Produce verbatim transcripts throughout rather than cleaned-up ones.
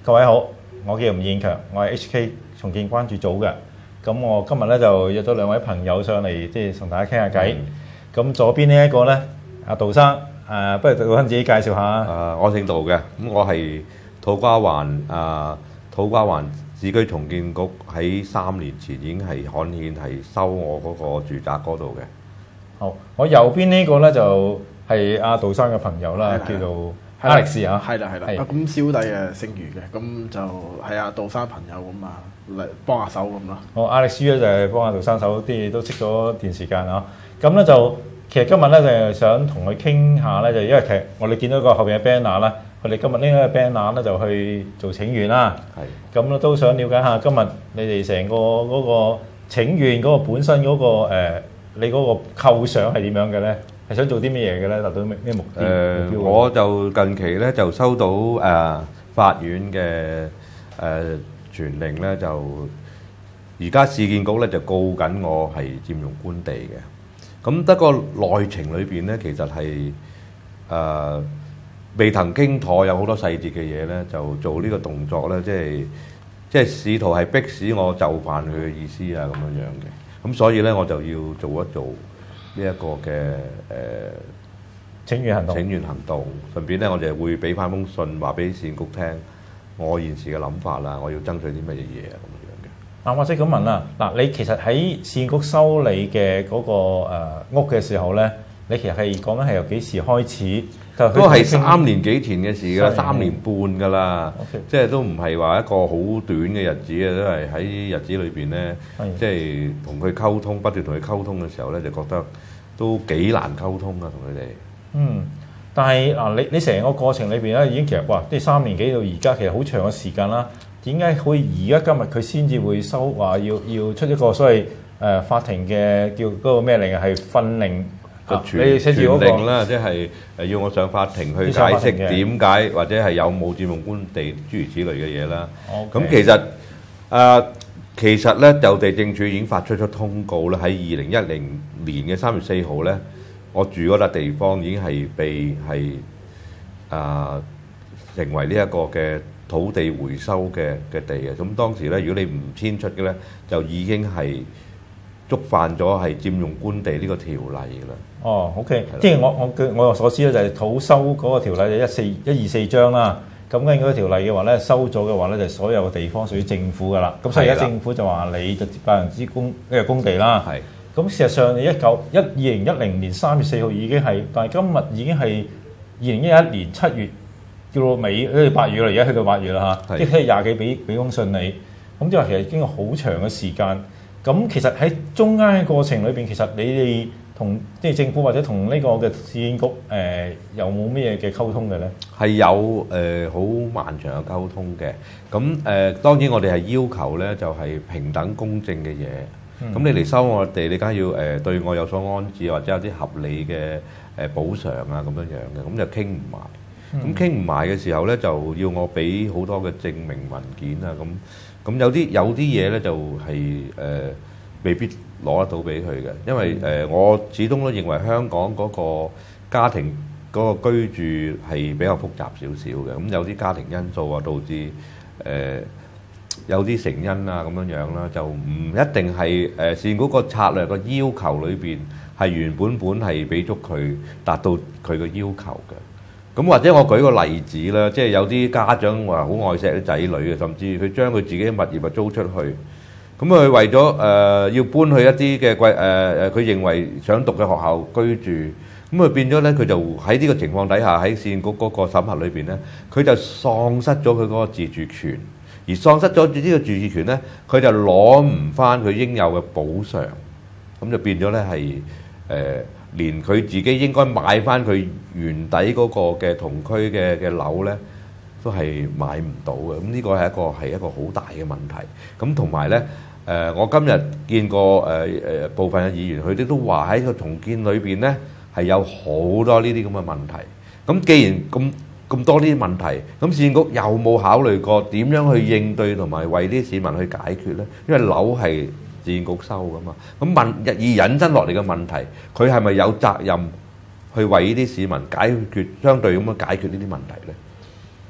各位好，我叫吳彥強，我係 H K 重建關注組嘅。咁我今日咧就約咗兩位朋友上嚟，即係同大家傾下偈。咁、嗯、左邊呢一個咧，阿杜生，誒、呃，不如杜生自己介紹下。誒、 呃，我姓杜嘅，咁我係土瓜灣誒、呃、土瓜灣市區重建局喺三年前已經係刊憲係收我嗰個住宅嗰度嘅。 好，我右邊呢個咧就係、是、阿杜生嘅朋友啦，叫做 Alex 嚇。 係啦係啦，咁小弟誒姓余嘅，咁就係阿杜生朋友咁啊，嚟幫下手咁咯。 我 Alex 咧就係幫阿杜生手，啲嘢都識咗段時間啊。咁咧就其實今日咧就係想同佢傾下咧，就因為其實我哋見到個後邊嘅 banner 啦，我哋今日呢個 banner 咧就去做請願啦。係。咁咧都想了解下今日你哋成個嗰個請願嗰個本身嗰、嗰個、呃、你嗰個構想係點樣嘅咧？係想做啲咩嘢嘅咧？達到咩咩目的？誒、 呃，我就近期咧就收到誒、呃、法院嘅誒傳令咧，就而家市建局咧就告緊我係佔用官地嘅。咁得個內情裏邊咧，其實係誒、呃、未曾傾妥，有好多細節嘅嘢咧，就做呢個動作咧，即係即係試圖係逼使我就範佢嘅意思啊咁樣樣嘅。咁所以咧，我就要做一做呢一個嘅誒、呃、 請願行動，請願行動，順便咧我哋會俾翻封信話俾市建局聽，我現時嘅諗法啦，我要爭取啲乜嘢嘢啊咁樣嘅。 嗱，或者咁問啦，嗱，你其實喺市建局收你嘅嗰、那個、呃、屋嘅時候咧，你其實係講緊係由幾時開始？就都係三年幾前嘅事㗎，三年半㗎啦， okay. 即係都唔係話一個好短嘅日子啊，都係喺日子裏邊咧，即係同佢溝通，不斷同佢溝通嘅時候咧，就覺得都幾難溝通啊，同佢哋。 嗯，但係嗱，你你成個過程裏邊咧，已經其實哇，即係三年幾到而家，其實好長嘅時間啦。點解可以而家今日佢先至會收話要要出一個所謂誒、呃、法庭嘅叫嗰個咩嚟嘅係訓令？ 個傳傳令啦，即係誒要我上法庭去解釋點解或者係有冇佔用官地諸如此類嘅嘢啦。咁、okay. 其實誒、呃、其實咧，就地政署已經發出咗通告啦，喺二零一零年嘅三月四號咧，我住嗰笪地方已經係被係誒、呃、成為呢一個嘅土地回收嘅嘅地嘅。咁當時咧，如果你唔遷出嘅咧，就已經係觸犯咗係佔用官地呢個條例㗎啦。 哦 ，OK，即係我我據我所知咧，就係土收嗰個條例就一四一二四章啦。咁跟住嗰條例嘅話咧，收咗嘅話咧，就所有嘅地方屬於政府㗎啦。咁所以而家政府就話你就接百分之公呢個工地啦。係。咁事實上，你一九一二零一零年三月四號已經係，但係今日已經係二零一一年七月叫到尾，跟住八月啦，而家去到八月啦嚇。即係廿幾俾俾封信你。咁即係話其實經過好長嘅時間。咁其實喺中間嘅過程裏邊，其實你哋同即係政府或者同呢個嘅市建局誒、呃、有冇咩嘅溝通嘅咧？ 係有誒好、呃、漫長嘅溝通嘅。咁誒、呃、當然我哋係要求咧，就係、是、平等公正嘅嘢。咁、嗯、你嚟收我哋，你梗係要誒、呃、對我有所安置，或者有啲合理嘅誒補償啊咁樣樣嘅。咁就傾唔埋。咁傾唔埋嘅時候咧，就要我俾好多嘅證明文件啊咁。咁有啲有啲嘢咧就係、是、誒、呃、未必攞得到俾佢嘅，因為誒、呃、我始終都認為香港嗰個家庭嗰個居住係比較複雜少少嘅，咁有啲家庭因素啊導致誒、呃、有啲成因啊咁樣樣啦，就唔一定係誒市建局個策略個要求裏邊係原本本係俾足佢達到佢個要求嘅。咁或者我舉個例子啦，即係有啲家長話好愛錫啲仔女嘅，甚至佢將佢自己嘅物業啊租出去，咁佢為咗誒、呃、要搬去一啲嘅貴誒誒，佢、呃、認為想讀嘅學校居住，咁佢變咗咧，佢就喺呢個情況底下喺市建局嗰個審核裏邊咧，佢就喪失咗佢嗰個自住權，而喪失咗呢個自住權咧，佢就攞唔翻佢應有嘅補償，咁就變咗咧係誒。呃連佢自己應該買翻佢原底嗰個嘅同區嘅嘅樓咧，都係買唔到嘅。咁呢個係一個係一個好大嘅問題。咁同埋咧，誒我今日見過誒誒部分嘅議員，佢哋都話喺個重建裏邊咧係有好多呢啲咁嘅問題。咁既然咁咁多呢啲問題，咁市建局有冇考慮過點樣去應對同埋為啲市民去解決咧？因為樓係市建局收噶嘛，咁問而引申落嚟嘅問題，佢係咪有責任去為呢啲市民解決相對咁樣解決呢啲問題咧？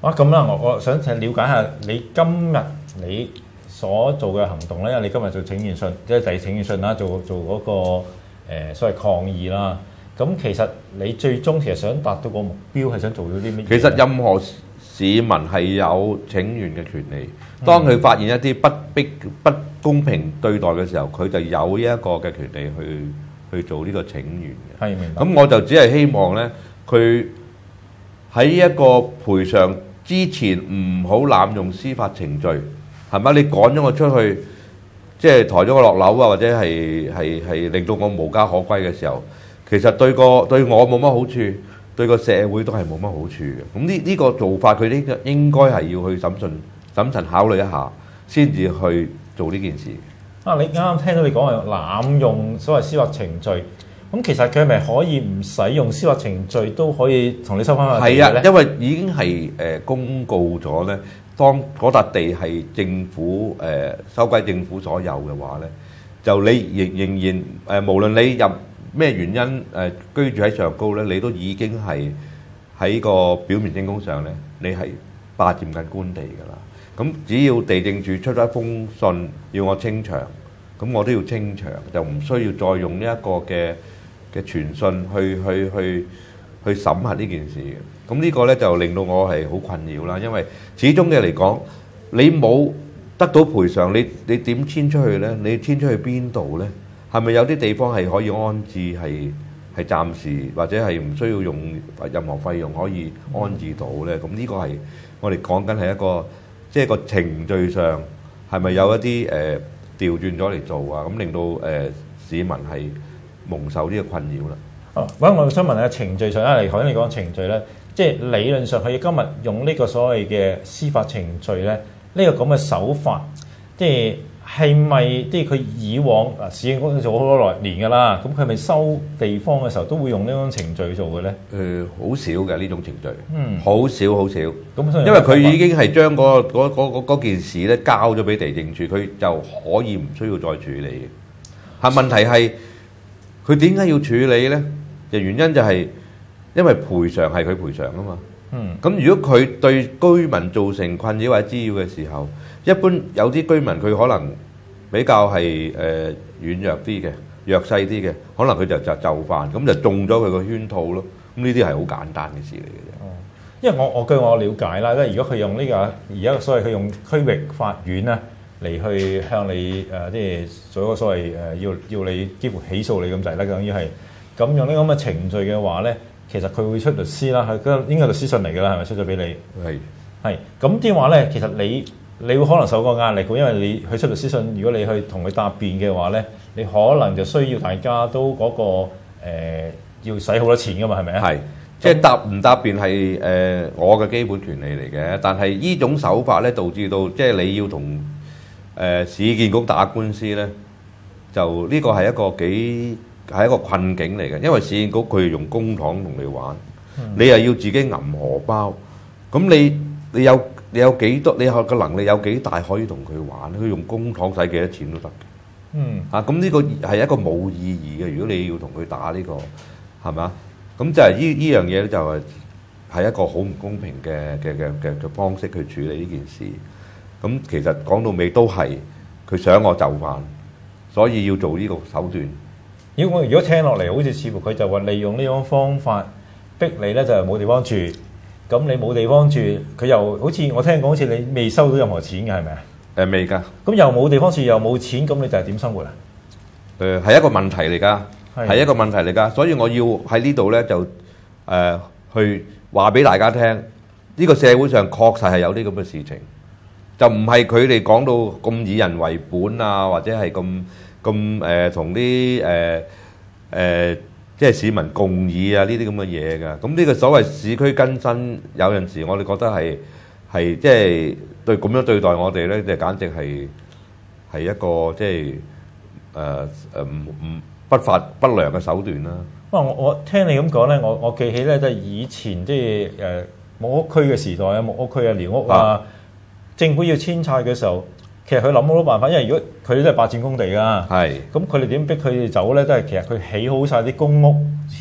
啊咁啦，我我想了解下你今日你所做嘅行動咧，因為你今日做請願信，即係遞請願信啦，做做嗰、那個、呃、所謂抗議啦。咁其實你最終其實想達到個目標係想做到啲咩？ 其實任何市民係有請願嘅權利，當佢發現一啲不逼不公平對待嘅時候，佢就有呢一個嘅權利去去做呢個請願嘅。 係，明白。 咁我就只係希望呢，佢喺一個賠償之前唔好濫用司法程序，係咪？你趕咗我出去，即係抬咗我落樓啊，或者係係係令到我無家可歸嘅時候，其實對個對我冇乜好處，對個社會都係冇乜好處嘅。咁呢呢個做法，佢呢個應該係要去審訊審慎考慮一下，先至去做呢件事。 啊！你啱啱聽到你講係濫用所謂司法程序，咁其實佢係咪可以唔使用司法程序都可以同你收翻個地咧？ 係啊，因為已經係誒公告咗咧，當嗰笪地係政府誒收歸政府所有嘅話咧，就你仍仍然誒，無論你入咩原因誒居住喺上高咧，你都已經係喺個表面證供上咧，你係霸佔緊官地㗎啦。咁只要地政署出咗一封信要我清場，咁我都要清場，就唔需要再用呢一個嘅嘅傳訊去去去去審核呢件事嘅。咁呢個咧就令到我係好困擾啦，因為始終嘅嚟講，你冇得到賠償，你你點遷出去咧？你遷出去邊度咧？係咪有啲地方係可以安置，係係暫時或者係唔需要用任何費用可以安置到咧？咁呢個係我哋講緊係一個。即係個程序上係咪有一啲誒、呃、調轉咗嚟做啊？咁令到誒、呃、市民係蒙受呢個困擾啦。 哦，咁我想問下程序上啊，你頭先你講程序咧，即係理論上佢今日用呢個所謂嘅司法程序咧，呢、這個咁嘅手法，即係係咪即係佢以往啊市政局做好多來年㗎啦？咁佢係咪收地方嘅時候都會用呢種程序做嘅咧？ 誒、呃，好少嘅呢種程序， 嗯， 好少好少。 咁因為佢已經係將嗰、嗰個嗰嗰件事咧交咗俾地政處，佢就可以唔需要再處理嘅。係問題係佢點解要處理咧？嘅原因就係因為賠償係佢賠償啊嘛。 嗯， 咁如果佢對居民造成困擾或者滋擾嘅時候，一般有啲居民佢可能比較係誒、呃、軟弱啲嘅、弱勢啲嘅，可能佢就就就範，咁就中咗佢個圈套咯。咁呢啲係好簡單嘅事嚟嘅啫。 哦，因為我我據我了解啦，即係如果佢用呢、這個而家所謂佢用區域法院咧嚟去向你誒，即係做一個所謂誒、呃、要要你幾乎起訴你咁滯啦，等於係咁用呢咁嘅程序嘅話咧，其實佢會出律師啦，係嗰應該律師信嚟㗎啦，係咪出咗俾你？ 係係咁啲話咧，其實你你會可能受個壓力嘅，因為你去出律師信，如果你去同佢答辯嘅話咧，你可能就需要大家都嗰、那個、呃、要使好多錢㗎嘛，係咪啊？係。 即係答唔答辯係誒我嘅基本權利嚟嘅，但係呢種手法咧導致到即係你要同誒、呃、市建局打官司咧，就呢個係一個幾係一個困境嚟嘅，因為市建局佢用公帑同你玩，嗯、你又要自己揞荷包，咁你你有你有幾多？你有個能力有幾大可以同佢玩？佢用公帑使幾多錢都得嘅。嗯，啊咁呢個係一個冇意義嘅。如果你要同佢打呢、這個係咪啊？咁就係呢呢樣嘢咧，就係係一個好唔公平嘅嘅嘅嘅嘅方式去處理呢件事。咁其實講到尾都係佢想我就範，所以要做呢個手段。 如果我如果聽落嚟，好似似乎佢就話利用呢種方法逼你咧，就係冇地方住。咁你冇地方住，佢又好似我聽講，好似你未收到任何錢嘅係咪啊？ 誒未㗎。咁又冇地方住，又冇錢，咁你就係點生活啊？ 誒係一個問題嚟㗎。係一個問題嚟㗎，所以我要喺呢度咧就誒、呃、去話俾大家聽，呢、這個社會上確實係有啲咁嘅事情，就唔係佢哋講到咁以人為本啊，或者係咁咁誒同啲誒誒即係市民共議啊呢啲咁嘅嘢㗎。咁呢個所謂市區更新，有陣時我哋覺得係係即係對咁樣對待我哋咧，就簡直係係一個即係誒誒唔唔。不法不良嘅手段啦。 哇！我我聽你咁講咧，我我記起咧，即係以前即係誒木屋區嘅時代啊，木屋區啊，寮屋啊，啊政府要遷拆嘅時候，其實佢諗好多辦法，因為如果佢哋都係霸佔工地㗎，係咁佢哋點逼佢哋走咧？都係其實佢起好晒啲公屋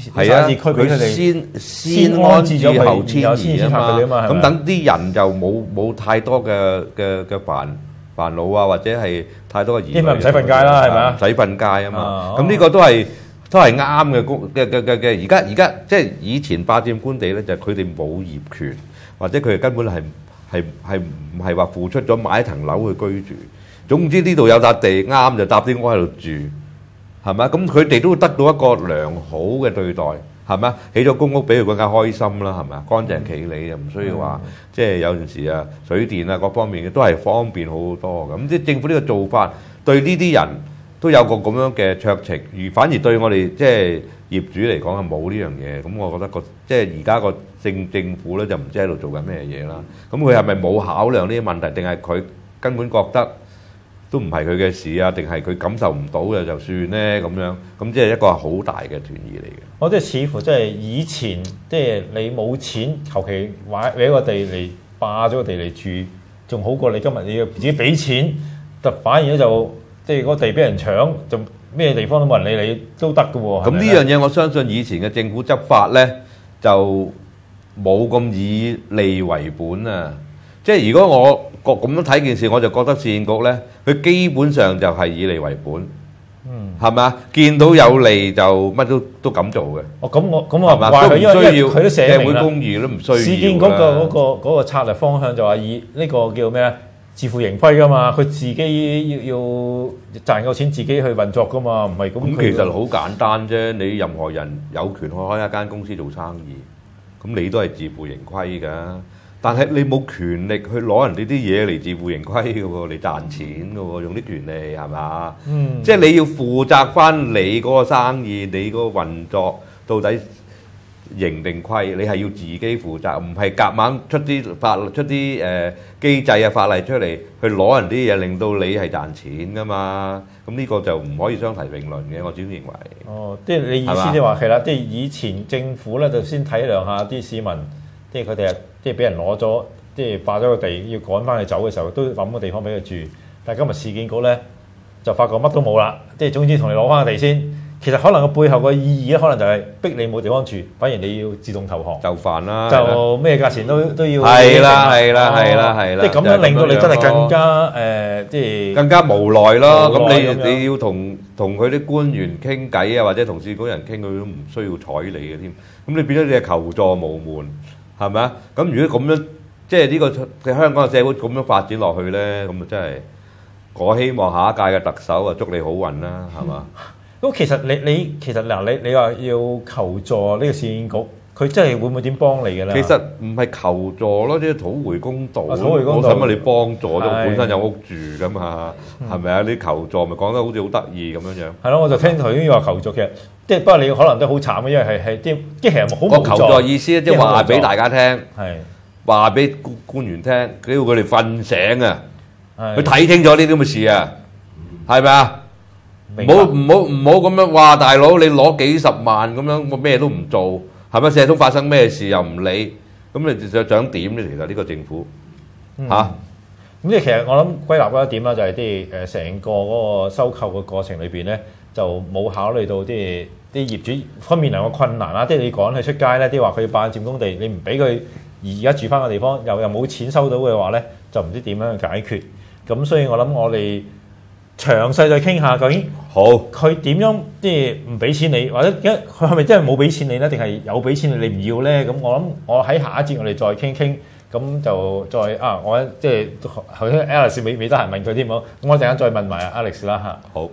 係啊， 區俾佢哋先先安置咗後遷移啊嘛。咁等啲人就冇冇太多嘅嘅嘅煩煩惱啊，或者係太多嘅疑慮。 因為唔使瞓街啦，係咪啊？ 唔使瞓街啊嘛。咁呢個都係都係啱嘅公嘅嘅嘅嘅。而家而家即係以前霸佔官地咧，就係佢哋冇業權，或者佢哋根本係係係唔係話付出咗買一層樓去居住。總之呢度有笪地啱就搭啲屋喺度住。係咪？咁佢哋都會得到一個良好嘅對待，係咪？起咗公屋俾佢更加開心啦，係咪？乾淨企理又唔需要話，即係有陣時啊，水電啊各方面嘅都係方便好好多嘅。咁即係政府呢個做法對呢啲人都有個咁樣嘅酌情，而反而對我哋即係業主嚟講係冇呢樣嘢。咁我覺得個即係而家個政政府咧就唔知喺度做緊咩嘢啦。咁佢係咪冇考量呢啲問題，定係佢根本覺得都唔係佢嘅事啊？定係佢感受唔到嘅就算咧咁樣，咁即係一個好大嘅團意嚟嘅。 我即係似乎即係以前，即係你冇錢，求其買搲個地嚟霸咗個地嚟住，仲好過你今日你要自己俾錢，就反而咧就即係嗰個地俾人搶，就咩地方都冇人理你都得㗎喎。 咁呢樣嘢我相信以前嘅政府執法咧就冇咁以利為本啊！即係如果我覺咁樣睇件事，我就覺得市建局咧，佢基本上就係以利為本，嗯，係咪啊？見到有利就乜都都敢做嘅。 哦，咁我咁我話佢，因為佢都寫明啦， 社會公義都唔需要。 市建局個嗰個嗰個策略方向就話以呢個叫咩啊？自負盈虧噶嘛，佢自己要要賺夠錢自己去運作噶嘛，唔係咁。 咁其實好簡單啫，你任何人有權去開一間公司做生意，咁你都係自負盈虧㗎。但係你冇權力去攞人哋啲嘢嚟自負盈虧嘅喎，你賺錢嘅喎，用啲權利係嘛？嗯，即係你要負責翻你嗰個生意，你嗰個運作到底盈定虧，你係要自己負責，唔係夾硬出啲法出啲誒機制啊法例出嚟去攞人啲嘢，令到你係賺錢㗎嘛？咁呢個就唔可以相提並論嘅，我始終認為。哦， 即係你意思即係話係啦，即係以前政府咧就先體諒下啲市民。即係佢哋係即係俾人攞咗，即係霸咗個地，要趕翻去走嘅時候，都諗個地方俾佢住。但係今日市建局咧就發覺乜都冇啦，即係總之同你攞翻個地先。其實可能個背後個意義咧，可能就係逼你冇地方住，反而你要自動投降。就煩啦， 就咩價錢都都要。 係啦，係啦，係啦，係啦。 即係咁樣令到你真係更加誒，即係更加無奈咯。咁你你要同同佢啲官員傾偈啊，或者同市局人傾，佢都唔需要睬你嘅添。咁你變咗你係求助無門。係咪啊？咁如果咁樣，即係呢個嘅香港嘅社會咁樣發展落去咧，咁啊真係我希望下一屆嘅特首啊，祝你好運啦，係嘛？ 咁、嗯、其實你你其實嗱，你你話要求助呢個市建局，佢真係會唔會點幫你嘅咧？ 其實唔係求助咯，即係討回公道。 討回公道， 我使乜你幫助？因為本身有屋住噶嘛，係咪啊？你求助咪講得好似好得意咁樣樣。係咯， 我就聽頭先話求助嘅。即係不過你可能都好慘嘅，因為係係啲即係其實好無助。個求助意思即係話俾大家聽，係話俾官員聽，叫佢哋瞓醒啊，佢睇清楚呢啲咁嘅事啊，係咪啊？唔好唔好唔好咁樣話，大佬你攞幾十萬咁樣，我咩都唔做，係咪？社通發生咩事又唔理，咁你就想點咧？其實呢個政府嚇， 咁即係其實我諗歸納嗰一點啦，就係啲誒成個嗰個收購嘅過程裏邊咧。就冇考慮到啲啲業主方面兩個困難啦，即係你趕佢出街咧，啲話佢要霸佔工地，你唔俾佢而家住翻個地方，又又冇錢收到嘅話咧，就唔知點樣去解決。咁所以我諗我哋詳細再傾下究竟好佢點樣即係唔俾錢你，或者佢係咪真係冇俾錢你咧，定係有俾錢你你唔要咧？咁我諗我喺下一節我哋再傾傾，咁就再啊，我即係頭先 Alex 未未得閒問佢添，好，咁我陣間再問埋 Alex 啦嚇。 好。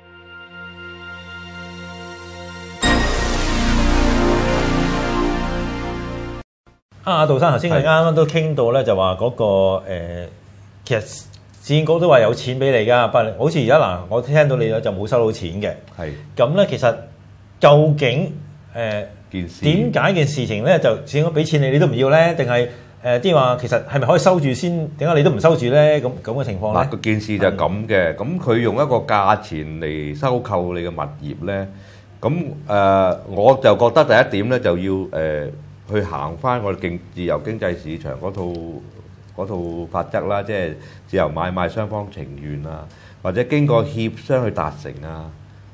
啊，杜生頭先佢啱啱都傾到咧，就話嗰、那個、呃、其實市建局都話有錢俾你㗎，不過好似而家嗱，我聽到你咧就冇收到錢嘅。係咁咧，其實究竟誒點解件事情咧就市建局俾錢你，你都唔要咧？定係誒啲話其實係咪可以收住先？點解你都唔收住咧？咁咁嘅情況咧？ 嗱，個件事就係咁嘅。咁佢用一個價錢嚟收購你嘅物業咧，咁誒、呃、我就覺得第一點咧就要誒。呃去行翻我哋經自由經濟市場嗰套嗰套法則啦，即係自由買賣雙方情願啊，或者經過協商去達成啊，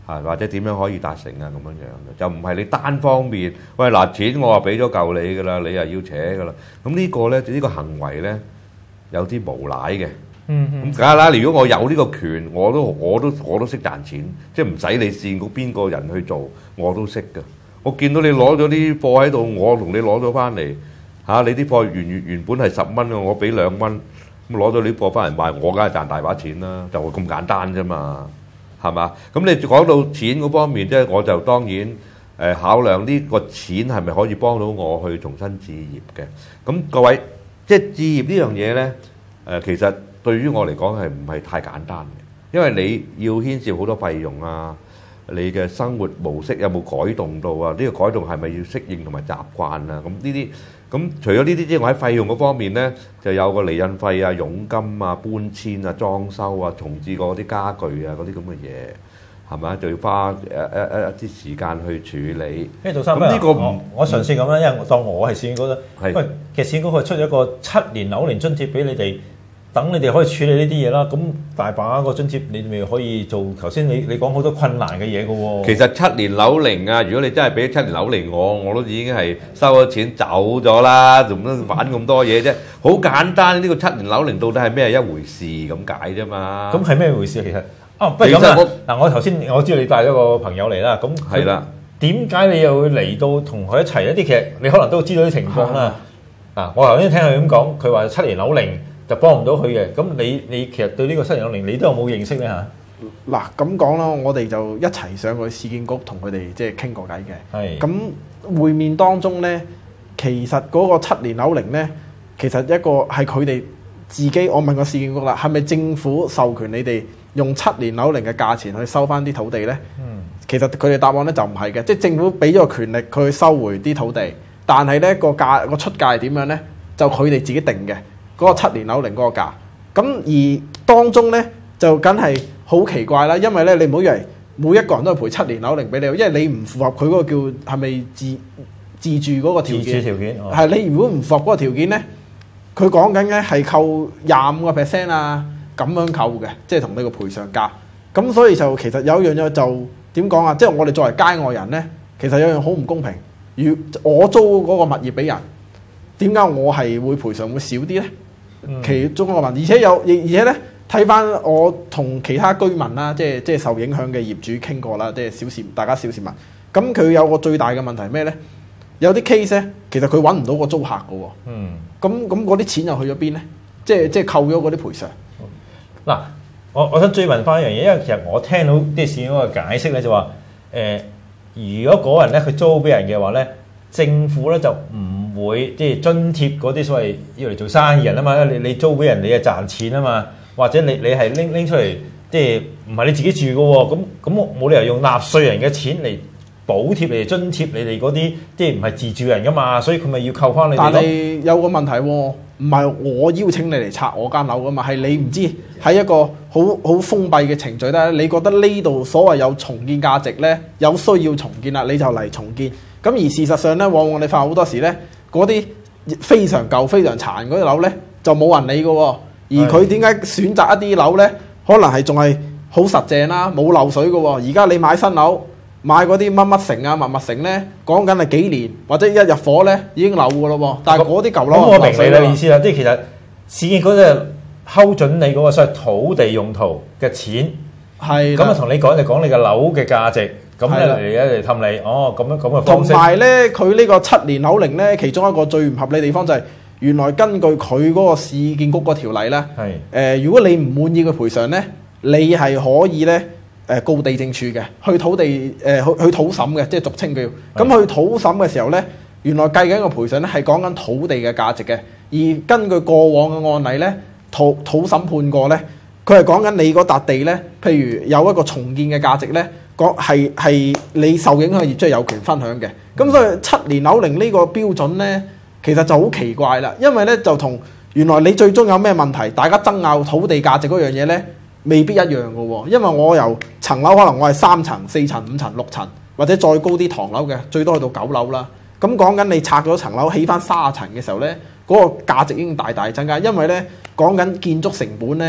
嚇，或者點樣可以達成啊咁樣樣嘅，就唔係你單方面，喂嗱錢我話俾咗夠你㗎啦，你又要扯㗎啦，咁呢個咧呢、呢個行為咧有啲無賴嘅。 嗯嗯， 咁梗係啦！如果我有呢個權，我都我都我都識賺錢，即係唔使你試過邊個人去做，我都識㗎。我見到你攞咗啲貨喺度，我同你攞咗翻嚟嚇，你啲貨原原原本係十蚊嘅，我俾兩蚊，咁攞咗啲貨翻嚟賣，我梗係賺大把錢啦，就係咁簡單啫嘛，係嘛？咁你講到錢嗰方面，即係我就當然誒、呃、考量呢個錢係咪可以幫到我去重新置業嘅？咁各位，即係置業呢樣嘢咧，誒、呃、其實。對於我嚟講係唔係太簡單嘅，因為你要牽涉好多費用啊，你嘅生活模式有冇改動到啊？呢個改動係咪要適應同埋習慣啊？咁呢啲咁除咗呢啲之外，喺費用嗰方面呢，就有個釐印費啊、佣金啊、搬遷啊、裝修啊、重置過嗰啲家具啊嗰啲咁嘅嘢，係咪？就要花誒誒誒一啲時間去處理。 誒，杜生，咁呢個唔我嘗試咁啦，因為我當我係市建局啦，喂，其實市建局佢出咗一個七年樓齡津貼俾你哋。等你哋可以處理呢啲嘢啦，咁大把個津貼，你咪可以做頭先你你講好多困難嘅嘢嘅喎。 其實七年樓齡啊，如果你真係俾七年樓齡我，我都已經係收咗錢走咗啦，做乜玩咁多嘢啫？好簡單，呢、這個七年樓齡到底係咩一回事咁解啫嘛？ 咁係咩回事啊？其實啊，不如咁啦。嗱，我頭先我知道你帶咗個朋友嚟啦，咁係啦。點解你又會嚟到同佢一齊一啲？其實你可能都知道啲情況啦。嗱、啊，我頭先聽佢咁講，佢話七年樓齡。就幫唔到佢嘅，咁你你其實對呢個七年樓齡你都有冇認識咧嚇？ 嗱咁講啦，我哋就一齊上去市建局同佢哋即係傾過偈嘅。係。咁會面當中咧，其實嗰個七年樓齡咧，其實一個係佢哋自己。我問過市建局啦，係咪政府授權你哋用七年樓齡嘅價錢去收翻啲土地咧？嗯。其實佢哋答案咧就唔係嘅，即係政府俾咗個權力佢去收回啲土地，但係咧個價個出價係點樣咧？就佢哋自己定嘅。嗰個七年樓齡嗰個價，咁而當中咧就梗係好奇怪啦，因為咧你唔好以為每一個人都係賠七年樓齡俾你，因為你唔符合佢嗰個叫係咪自自住嗰個條件？自住條件係、哦、你如果唔符合嗰個條件咧，佢講緊咧係扣廿五個 percent 啊咁樣扣嘅，即係同你個賠償價。咁所以就其實有一樣嘢就點講啊？即係我哋作為街外人咧，其實有樣好唔公平。如我租嗰個物業俾人，點解我係會賠償會少啲咧？其中一個問題，而且有，而而且咧睇翻我同其他居民啦，即係即係受影響嘅業主傾過啦，即係小市大家小市民。咁佢有個最大嘅問題係咩咧？有啲 case 咧，其實佢揾唔到個租客嘅喎。嗯。咁咁嗰啲錢又去咗邊咧？即係即係扣咗嗰啲賠償。 嗱，我我想追問翻一樣嘢，因為其實我聽到啲市嗰個解釋咧，就話誒，如果嗰人咧佢租俾人嘅話咧，政府咧就唔會即係津貼嗰啲所謂要嚟做生意人啊嘛，你你租俾人你係賺錢啊嘛，或者你你係拎拎出嚟即係唔係你自己住嘅喎，咁咁冇理由用納稅人嘅錢嚟補貼你哋津貼你哋嗰啲即係唔係自住人噶嘛，所以佢咪要扣翻你哋咯。 但係有個問題喎，唔係我邀請你嚟拆我間樓噶嘛，係你唔知喺一個好好封閉嘅程序咧，你覺得呢度所謂有重建價值咧，有需要重建啦，你就嚟重建。咁而事實上咧，往往你發覺好多時咧，嗰啲非常舊、非常殘嗰啲樓咧，就冇人理嘅喎。而佢點解選擇一啲樓咧，可能係仲係好實淨啦，冇漏水嘅喎。而家你買新樓，買嗰啲乜乜城啊、乜乜城咧，講緊係幾年或者一入伙咧已經漏嘅咯喎。但係嗰啲舊樓，咁我明你嘅意思啦，即係其實市建局就睺準你嗰個所謂土地用途嘅錢，係咁啊，同你講就講你嘅樓嘅價值。咁咧嚟嚟氹你，哦咁樣咁嘅方式。 同埋咧，佢呢個七年樓齡咧，其中一個最唔合理地方就係、是，原來根據佢嗰個市建局個條例咧，係誒、呃，如果你唔滿意嘅賠償咧，你係可以咧誒、呃、告地政處嘅，去土地誒、呃、去去土審嘅，即係俗稱叫。咁去土審嘅時候咧，原來計緊個賠償咧係講緊土地嘅價值嘅，而根據過往嘅案例咧，土土審判過咧，佢係講緊你嗰笪地咧，譬如有一個重建嘅價值咧。講係係你受影響嘅業主係有權分享嘅，咁所以七年樓齡呢個標準咧，其實就好奇怪啦，因為咧就同原來你最終有咩問題，大家爭拗土地價值嗰樣嘢咧，未必一樣嘅喎，因為我由層樓可能我係三層、四層、五層、六層，或者再高啲唐樓嘅，最多去到九樓啦。咁講緊你拆咗層樓起翻三十層嘅時候咧，嗰個價值已經大大增加，因為咧講緊建築成本咧。誒、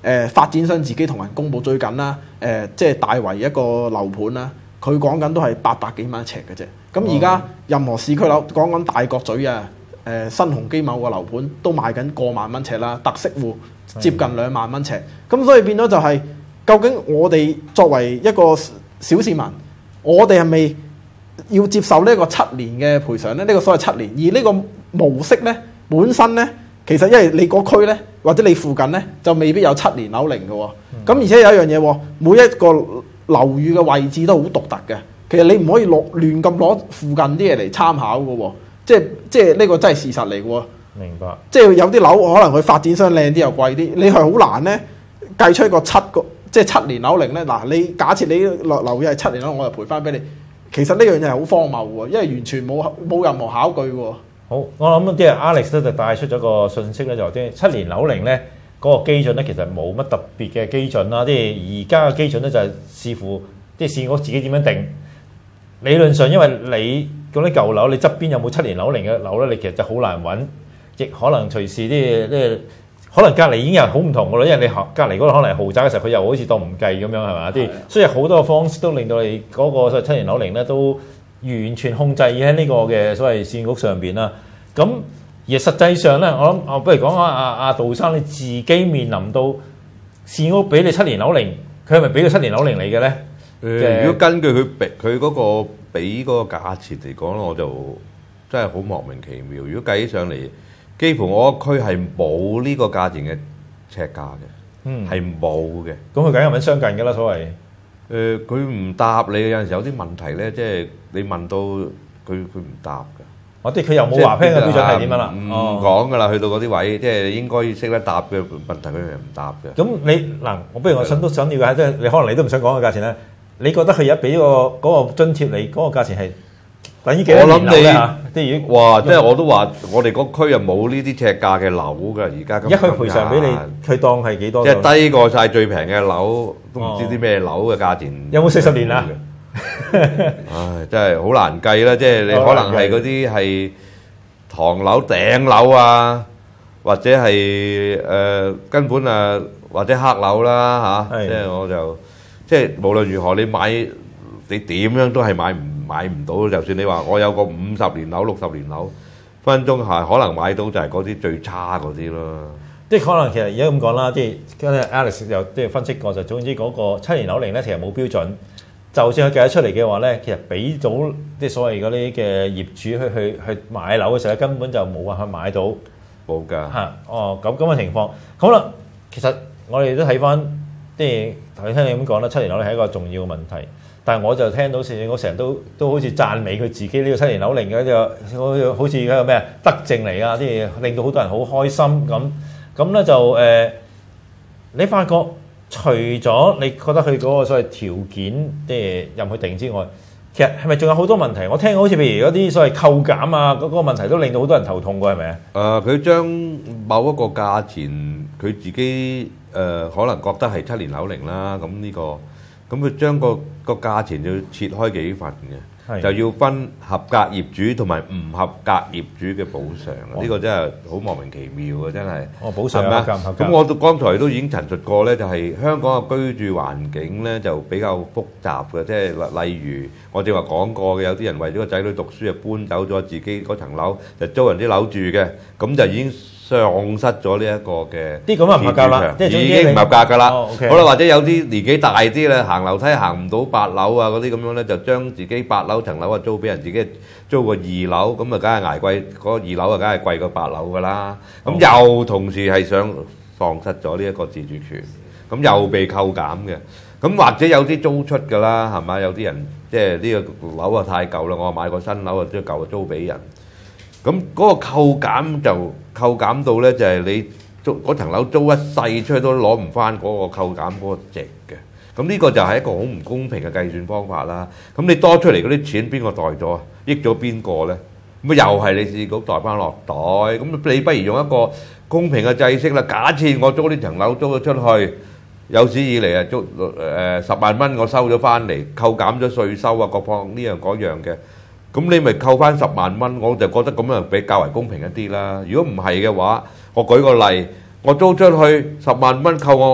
誒發展商自己同人公佈最近啦，誒即係大圍一個樓盤啦，佢講緊都係八百幾蚊一尺嘅啫。咁而家任何市區樓講緊大角咀啊，誒新鴻基某個樓盤都賣緊過萬蚊尺啦，特色戶接近兩萬蚊尺。咁所以變咗就係、是，究竟我哋作為一個小市民，我哋係咪要接受呢一個七年嘅賠償咧？呢、這個所謂七年，而呢個模式咧本身咧，其實因為你個區咧或者你附近咧就未必有七年樓齡嘅喎。咁、嗯、而且有一樣嘢喎，每一個樓宇嘅位置都好獨特嘅。其實你唔可以攞亂咁攞附近啲嘢嚟參考嘅喎，即係即係呢個真係事實嚟嘅喎。 明白。即係有啲樓可能佢發展商靚啲又貴啲，你係好難咧計出一個七個即係七年樓齡咧。嗱，你假設你樓樓宇係七年樓，我就賠翻俾你。其實呢樣嘢係好荒謬喎，因為完全冇冇任何考據喎。 好，我諗啲 Alex 咧就帶出咗個信息咧，就話啲七年樓齡咧嗰個基準咧其實冇乜特別嘅基準啦。即係而家嘅基準咧就係視乎即係市屋自己點樣定。理論上，因為你嗰啲舊樓，你側邊有冇七年樓齡嘅樓咧，你其實就好難揾，亦可能隨時啲啲，可能隔離已經有好唔同嘅啦。因為你隔離嗰度可能係豪宅嘅時候，佢又好似當唔計咁樣係嘛啲，所以好多嘅方式都令到你嗰個所謂七年樓齡咧都完全控制喺呢個嘅所謂市建局上邊啦。咁而實際上咧，我諗我不如講下阿阿杜生你自己面臨到市建局俾你七年樓齡，佢係咪俾個七年樓齡你嘅咧？ 誒，如果根據佢俾佢嗰個俾嗰個價錢嚟講咧，我就真係好莫名其妙。如果計起上嚟，幾乎我個區係冇呢個價錢嘅尺價嘅，嗯，係冇嘅。咁佢梗係揾相近嘅啦，所謂。 誒，佢唔答你，有陣時有啲問題咧，即係你問到佢，佢唔答㗎。 我啲佢又冇話 plan 嘅標準係點樣啦？ 唔講㗎啦，去到嗰啲位，即係應該識得答嘅問題，佢係唔答嘅。 咁你嗱，我不如我想都想了解，即係你可能你都唔想講個價錢咧。你覺得佢而家俾個嗰個津貼你嗰個價錢係等於幾多年樓咧嚇？即係已經哇！即係我都話，我哋嗰區又冇呢啲尺價嘅樓㗎，而家咁。 一區賠償俾你，佢當係幾多？ 即係低過晒最平嘅樓，都唔知啲咩樓嘅價錢。 有冇四十年啊？ 唉，真係好難計啦！即係你可能係嗰啲係唐樓頂樓啊，或者係誒根本啊，或者黑樓啦嚇。即係我就。即係無論如何，你買你點樣都係買唔買唔到。就算你話我有個五十年樓、六十年樓，分分鐘係可能買到就係嗰啲最差嗰啲咯。 即係可能其實而家咁講啦，即係今日 Alex 又即係分析過，就總之嗰個七年樓齡咧，其實冇標準。就算佢計得出嚟嘅話咧，其實俾到即係所謂嗰啲嘅業主去去去買樓嘅時候，根本就冇辦法買到。 冇㗎。嚇哦，咁咁嘅情況。好啦，其實我哋都睇翻。即係頭先聽你咁講啦，七年樓齡係一個重要嘅問題，但係我就聽到市政局成日都都好似讚美佢自己呢個七年樓齡嘅一個好似一個咩啊德政嚟㗎，即係令到好多人好開心咁。咁咧就誒、呃，你發覺除咗你覺得佢嗰個所謂條件即係任佢定之外，其實係咪仲有好多問題？我聽好似譬如嗰啲所謂扣減啊，嗰、嗰個問題都令到好多人頭痛㗎，係咪啊？ 誒、呃，佢將某一個價錢，佢自己。誒、呃、可能覺得係七年樓齡啦，咁呢、這個咁佢將個個價錢要切開幾份嘅，就要分合格業主同埋唔合格業主嘅補償。呢、哦、個真係好莫名其妙嘅，真係。 哦，補償合格唔合格？ 咁我剛才都已經陳述過咧，就係、是、香港嘅居住環境咧就比較複雜嘅，即係例如我哋話講過嘅，有啲人為咗個仔女讀書就搬走咗自己嗰層樓，就租人啲樓住嘅，咁就已經。喪失咗呢一個嘅啲咁啊唔合格啦，即係已經唔合格㗎啦。 哦 okay、 好啦，或者有啲年紀大啲咧，行樓梯行唔到八樓啊嗰啲咁樣咧，就將自己八樓層樓啊租俾人，自己租個二樓，咁啊梗係捱貴，嗰、嗰個、二樓啊梗係貴過八樓㗎啦。咁、哦、又同時係想喪失咗呢一個自主權，咁又被扣減嘅。咁或者有啲租出㗎啦，係咪？有啲人即係呢個樓啊太舊啦，我買個新樓啊，將舊嘅租俾人。咁嗰個扣減就扣減到咧，就係你租嗰層樓租一世出去都攞唔翻嗰個扣減嗰個值嘅。咁呢個就係一個好唔公平嘅計算方法啦。咁你多出嚟嗰啲錢邊個袋咗啊？益咗邊個咧？咁又係你市建局袋翻落袋。咁你不如用一個公平嘅制式啦。假設我租呢層樓租咗出去，有史以嚟啊租誒十萬蚊，我收咗翻嚟，扣減咗稅收啊各方呢樣嗰樣嘅。咁你咪扣翻十萬蚊，我就覺得咁樣比較為公平一啲啦。如果唔係嘅話，我舉個例，我租出去十萬蚊，扣我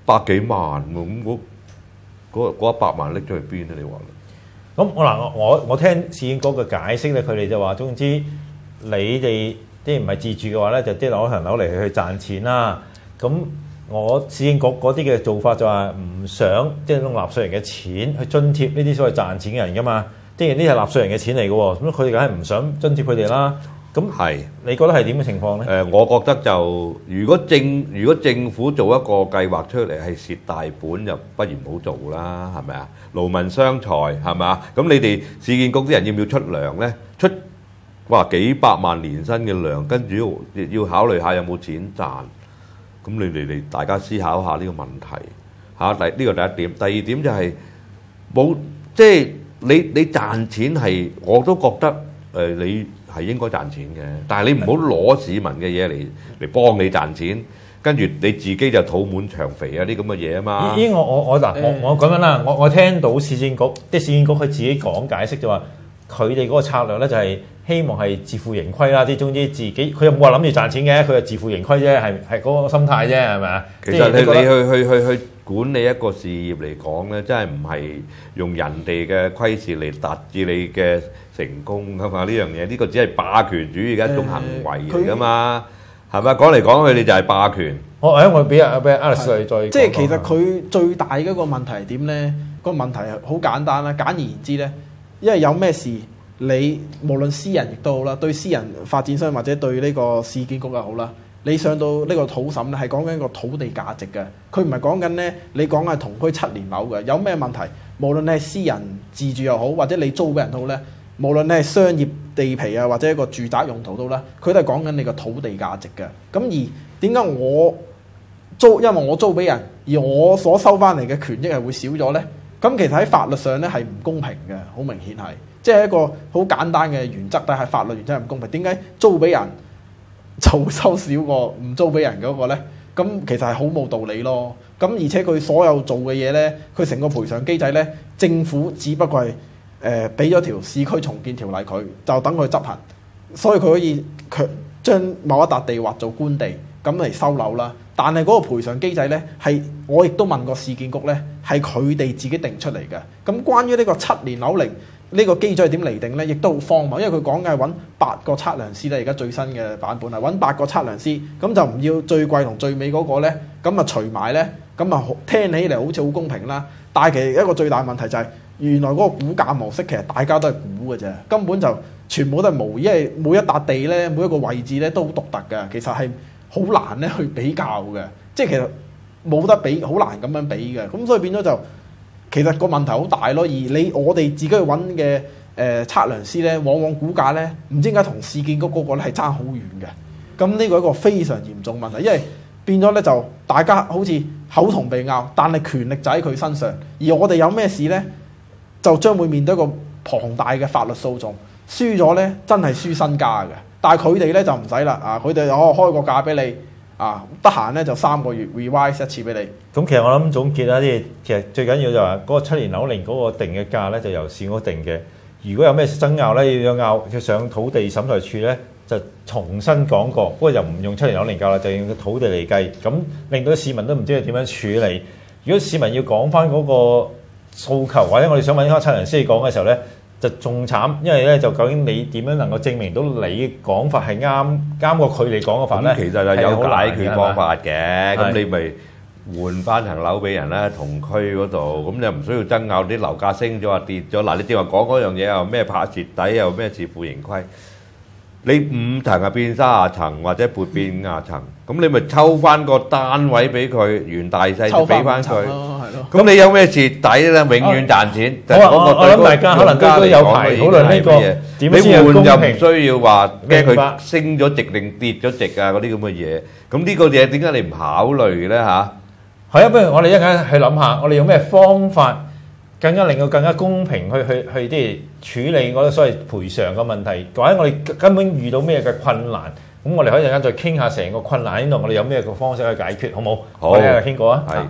百幾萬喎，咁嗰嗰嗰一百萬拎咗去邊咧？你話？ 咁我嗱我我聽市建局嘅解釋咧，佢哋就話總之你哋啲唔係自住嘅話咧，就啲攞層樓嚟去賺錢啦。咁我市建局嗰啲嘅做法就話唔想即係用納稅人嘅錢去津貼呢啲所謂賺錢嘅人噶嘛。即係呢係納稅人嘅錢嚟嘅喎，咁佢哋梗係唔想津貼佢哋啦。咁係你覺得係點嘅情況咧？誒、 呃，我覺得就如果政如果政府做一個計劃出嚟係蝕大本，就不如唔好做啦，係咪啊？勞民傷財係咪啊？咁你哋市建局啲人要唔要出糧咧？出哇幾百萬年薪嘅糧，跟住要要考慮下有冇錢賺。咁你哋嚟大家思考下呢個問題嚇。第呢個第一點，第二點就係、是、冇即係你你賺錢係我都覺得誒、呃、你。係應該賺錢嘅，但係你唔好攞市民嘅嘢嚟嚟幫你賺錢，跟住你自己就肚滿腸肥啊啲咁嘅嘢啊嘛。 依我我我嗱我我咁樣啦，我我聽到市建局即係市建局佢自己講解釋就話，佢哋嗰個策略咧就係希望係自負盈虧啦，即係總之自己佢又冇話諗住賺錢嘅，佢係自負盈虧啫，係係嗰個心態啫，係咪啊？ 其實你你去去去去管理一個事業嚟講咧，真係唔係用人哋嘅虧蝕嚟達至你嘅成功噶嘛？呢樣嘢呢個只係霸權主義嘅一種行為嚟噶嘛，係咪？講嚟講去你就係霸權。 我誒我俾阿俾 Alex 再再即係其實佢最大嘅一個問題係點咧？個問題好簡單啦，簡而言之咧，因為有咩事你無論私人亦都好啦，對私人發展商或者對呢個市建局又好啦。你上到呢個土審咧，係講緊個土地價值嘅，佢唔係講緊咧，你講係同區七年樓嘅，有咩問題？無論你係私人自住又好，或者你租俾人都好咧，無論你係商業地皮啊，或者一個住宅用途都啦，佢都係講緊你個土地價值嘅。咁而點解我租，因為我租俾人，而我所收翻嚟嘅權益係會少咗咧？咁其實喺法律上咧係唔公平嘅，好明顯係，即係一個好簡單嘅原則，但係法律原則係唔公平。點解租俾人就收少過唔租俾人嗰個咧？咁其實係好冇道理咯。咁而且佢所有做嘅嘢咧，佢成個賠償機制咧，政府只不過係誒俾咗條市區重建條例佢，就等佢執行，所以佢可以強將某一笪地劃做官地咁嚟收樓啦。但係嗰個賠償機制咧，係我亦都問過市建局咧，係佢哋自己定出嚟嘅。咁關於呢個七年樓齡呢個機制係點釐定咧，亦都好荒謬，因為佢講嘅係揾八個測量師咧，而家最新嘅版本係揾八個測量師，咁就唔要最貴同最尾嗰個咧，咁啊除埋咧，咁啊聽起嚟好似好公平啦。但係其實一個最大問題就係、是、原來嗰個估價模式其實大家都係估嘅啫，根本就全部都係模擬，因為每一笪地咧，每一個位置咧都好獨特嘅，其實係好難咧去比較嘅，即係其實冇得比，好難咁樣比嘅，咁所以變咗就其實個問題好大咯。而你我哋自己去揾嘅誒測量師咧，往往估價咧唔知點解同市建局嗰個咧係爭好遠嘅。咁呢個係一個非常嚴重問題，因為變咗咧就大家好似口同鼻拗，但係權力就喺佢身上，而我哋有咩事咧，就將會面對一個龐大嘅法律訴訟，輸咗咧真係輸身家嘅。但係佢哋咧就唔使啦，啊佢哋哦開個價俾你，啊得閒咧就三個月 revise 一次俾你。 咁其實我諗總結啦，啲其實最緊要就係嗰個七年樓齡嗰個定嘅價咧，就由市屋定嘅。如果有咩爭拗咧，要拗要上土地審裁處咧，就重新講過。不過就唔用七年樓齡價啦，就用個土地嚟計。咁令到市民都唔知係點樣處理。如果市民要講翻嗰個訴求，或者我哋想揾翻測量師去講嘅時候咧，就仲慘，因為咧就究竟你點樣能夠證明到你講法係啱啱過佢哋講嘅法咧？ 其實就有解決方法嘅，咁你咪換翻層樓俾人啦，同區嗰度，咁你又唔需要爭拗啲樓價升咗啊跌咗。嗱，你正話講嗰樣嘢又咩怕蝕底，又咩自負盈虧。你五層啊變三十層，或者撥變五十層，咁你咪抽翻個單位俾佢，原大細就俾翻佢。咁你有咩蝕底咧？永遠賺錢。 我我我諗大家可能都都有排討論呢個點先係公平。 你換又唔需要話驚佢升咗值定跌咗值啊嗰啲咁嘅嘢。咁呢個嘢點解你唔考慮咧嚇？ 係啊，不如我哋一陣去諗下，我哋用咩方法更加令到更加公平去去去啲處理嗰啲所謂賠償嘅問題，或者我哋根本遇到咩嘅困難，咁我哋可以陣間再傾下成個困難喺度，我哋有咩個方式去解決，好冇？ 好， 我哋傾過啊。 係。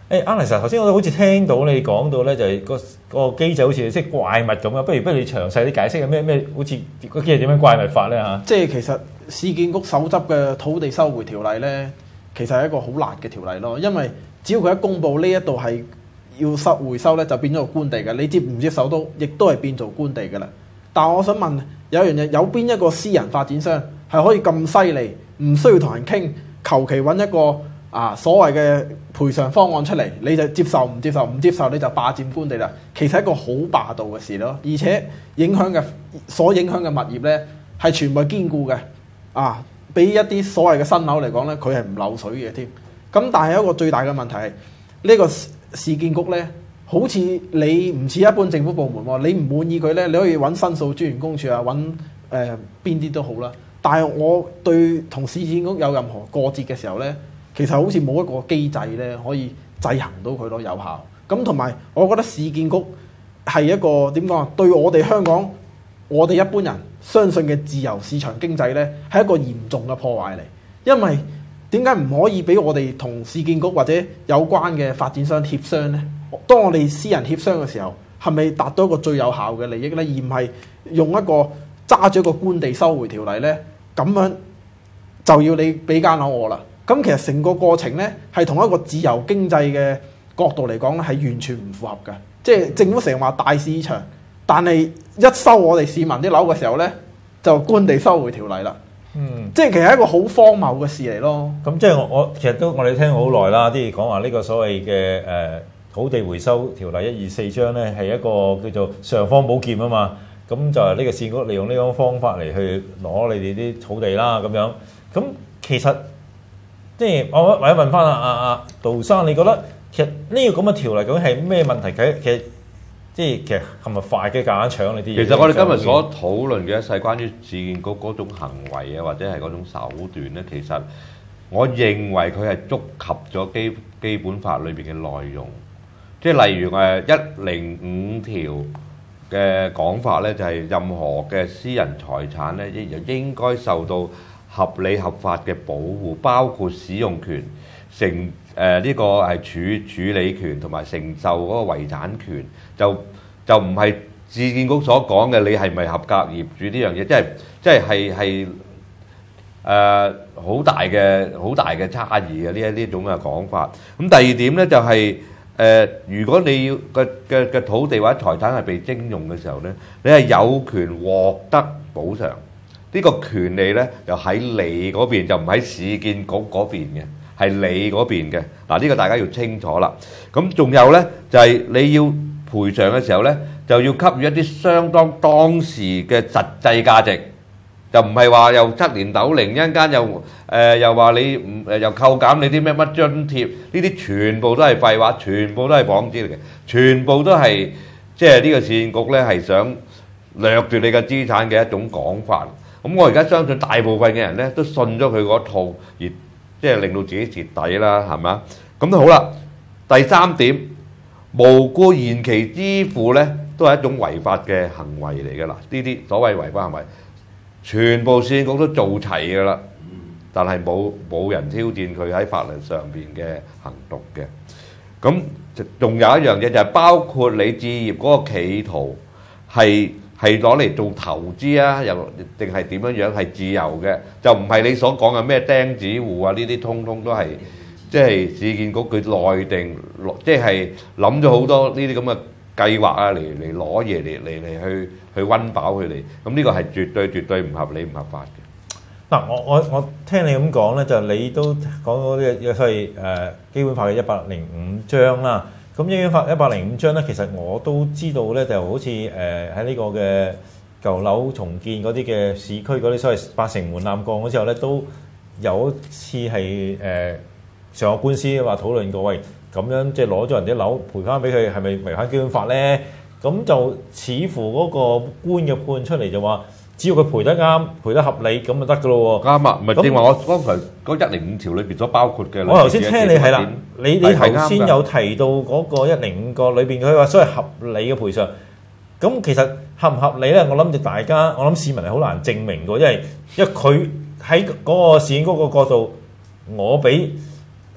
誒 Alex 頭先我好似聽到你講到咧，就係、個、個機制好似即係怪物咁啊！不如不如你詳細啲解釋下咩咩好似個機制點樣怪物法咧嚇？ 即係其實市建局手執嘅土地收回條例咧，其實係一個好辣嘅條例咯。因為只要佢一公佈呢一度係要收回收咧，就變咗個官地嘅。你接唔接手都，亦都係變做官地嘅啦。但係我想問有一樣嘢，有邊一個私人發展商係可以咁犀利，唔需要同人傾，求其揾一個啊所謂嘅賠償方案出嚟，你就接受唔接受？唔接受你就霸佔官地啦。其實係一個好霸道嘅事咯，而且影響嘅所影響嘅物業咧係全部係堅固嘅，啊，比一啲所謂嘅新樓嚟講咧，佢係唔漏水嘅添。咁但係有一個最大嘅問題係呢個市建局咧，好似你唔似一般政府部門喎，你唔滿意佢咧，你可以揾申訴專員公署啊，揾誒邊啲都好啦。但係我對同市建局有任何過節嘅時候咧，其實好似冇一個機制咧可以制衡到佢咯，有效。咁同埋我覺得市建局係一個點講啊？對我哋香港，我哋一般人相信嘅自由市場經濟咧，係一個嚴重嘅破壞嚟。因為點解唔可以俾我哋同市建局或者有關嘅發展商協商呢？當我哋私人協商嘅時候，係咪達到一個最有效嘅利益呢？而唔係用一個揸住一個官地收回條例呢？咁樣就要你俾間樓我啦。咁其實成個過程呢，係同一個自由經濟嘅角度嚟講咧，係完全唔符合嘅。即係政府成日話大市場，但係一收我哋市民啲樓嘅時候呢，就官地收回條例啦。嗯，即係其實係一個好荒謬嘅事嚟咯。 咁即係我我其實都我哋聽好耐啦，啲講話呢個所謂嘅誒、呃、土地回收條例一二四章咧，係一個叫做尚方寶劍啊嘛。咁就係呢個市建局利用呢種方法嚟去攞你哋啲土地啦咁樣。咁其實即係我或者問翻阿阿阿杜生，你覺得其實呢個咁嘅條例究竟係咩問題？其實即係其實係咪快嘅夾硬搶你啲嘢？ 其實我哋今日所討論嘅一切關於市建局嗰種行為啊，或者係嗰種手段咧，其實我認為佢係觸及咗基基本法裏邊嘅內容。即係例如誒一零五條嘅講法咧，就係任何嘅私人財產咧，亦應該受到合理合法嘅保護，包括使用權、承誒呢個係處處理權同埋承受嗰個遺產權，就就唔係市建局所講嘅你係咪合格業主呢樣嘢，即係即係係係誒好大嘅好大嘅差異嘅呢一呢種嘅講法。咁第二點咧就係、是、誒、呃，如果你要嘅嘅嘅土地或者財產係被徵用嘅時候咧，你係有權獲得補償。呢個權利咧，又喺你嗰邊，就唔喺市建局嗰邊嘅，係你嗰邊嘅。嗱，呢個大家要清楚啦。咁仲有咧，就係、是、你要賠償嘅時候咧，就要給予一啲相當當時嘅實際價值，就唔係話又七年斗零，一陣間又誒、呃、又話你唔誒又扣減你啲咩乜津貼，呢啲全部都係廢話，全部都係幌子嚟嘅，全部都係即係呢個市建局咧係想掠奪你嘅資產嘅一種講法。咁我而家相信大部分嘅人咧都信咗佢嗰套，而即係令到自己蝕底啦，係咪？咁都好啦。第三點，無故延期支付咧，都係一種違法嘅行為嚟嘅啦。呢啲所謂違法行為，全部市建局都做齊㗎啦，但係冇冇人挑戰佢喺法律上邊嘅行動嘅。咁仲有一樣嘢就係包括你置業嗰個企圖係。係攞嚟做投資啊，又定係點樣樣係自由嘅，就唔係你所講嘅咩釘子戶啊，呢啲通通都係即係市建局佢內定，即係諗咗好多呢啲咁嘅計劃啊，嚟嚟攞嘢嚟嚟嚟去去溫飽佢哋。咁呢個係絕對絕對唔合理唔合法嘅。 嗱，我我我聽你咁講咧，就你都講到呢個所謂誒基本法嘅一百零五章啦。咁基本法一百零五章咧，其實我都知道咧，就好似誒喺呢個嘅舊樓重建嗰啲嘅市區嗰啲所謂八成門檻降嗰時候咧，都有一次係誒、呃、上個官司話討論過，喂咁樣即係攞咗人啲樓賠翻俾佢，係咪違反基本法咧？咁就似乎嗰個官嘅判出嚟就話，只要佢賠得啱、賠得合理，咁就得噶咯喎。 啱啊，唔係正話我剛才嗰一零五條裏邊所包括嘅。 我頭先聽你係啦，你你頭先有提到嗰個一零五個裏邊，佢話所謂合理嘅賠償。咁其實合唔合理咧？我諗住大家，我諗市民係好難證明嘅，因為因為佢喺嗰個市建局個角度，我俾